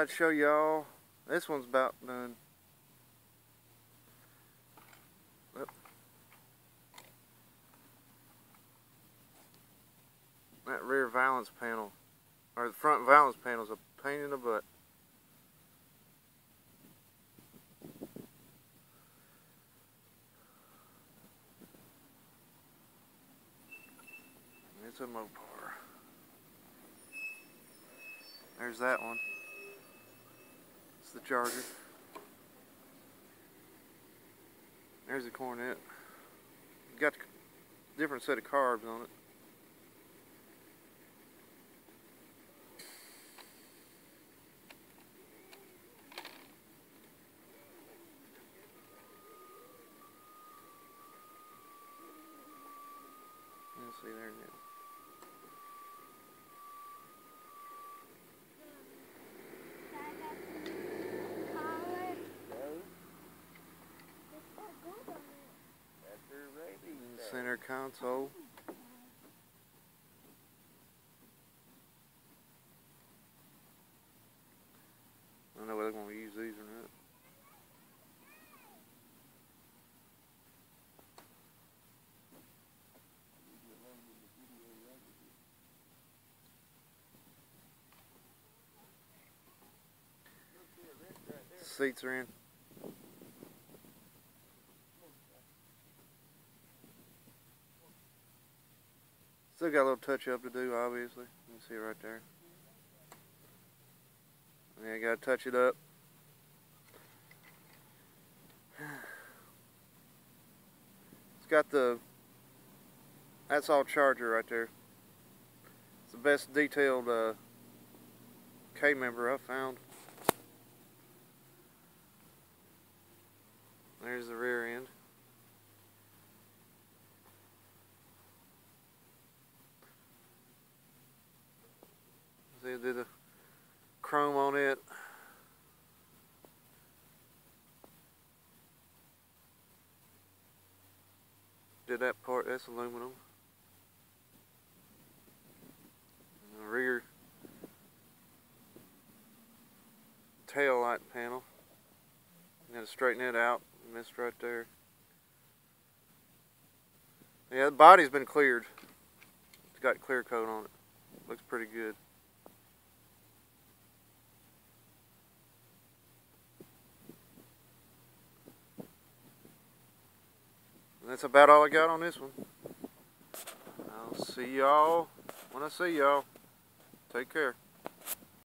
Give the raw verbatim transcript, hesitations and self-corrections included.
I'd show y'all. This one's about done. Yep. That rear valance panel, or the front valance panel, is a pain in the butt. It's a mopar. There's that one. It's the Charger. There's the cornet. Got a different set of carbs on it. Let's see there now. Center console. I don't know whether I'm going to use these or not. Seats are in. Still got a little touch up to do, obviously. You can see it right there. Yeah, I gotta touch it up. It's got the, that's all Charger right there. It's the best detailed uh, K member I've found. There's the rear end. See, I did the chrome on it. Did that part, that's aluminum. And the rear tail light panel. You gotta straighten it out. Missed right there. Yeah, the body's been cleared. It's got clear coat on it. Looks pretty good. And that's about all I got on this one. I'll see y'all when I see y'all. Take care.